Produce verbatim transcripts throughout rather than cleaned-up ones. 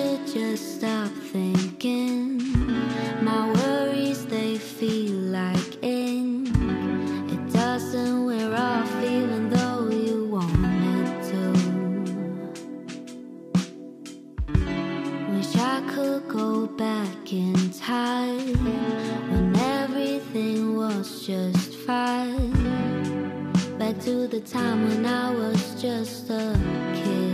should just stop thinking. My worries, they feel like ink. It doesn't wear off even though you want it to. Wish I could go back in time when everything was just fine. Back to the time when I was just a kid.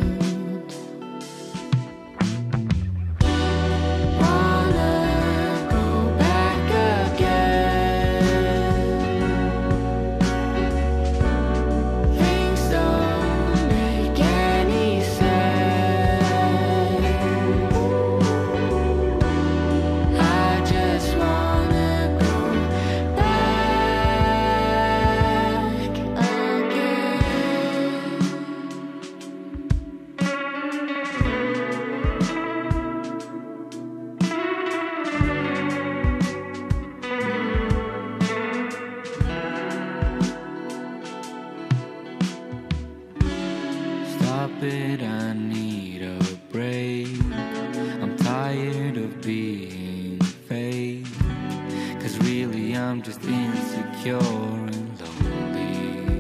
It, I need a break. I'm tired of being fake, 'cause really I'm just insecure and lonely.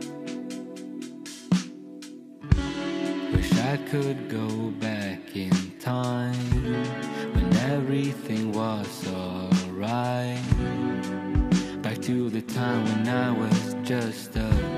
Wish I could go back in time when everything was alright. Back to the time when I was just a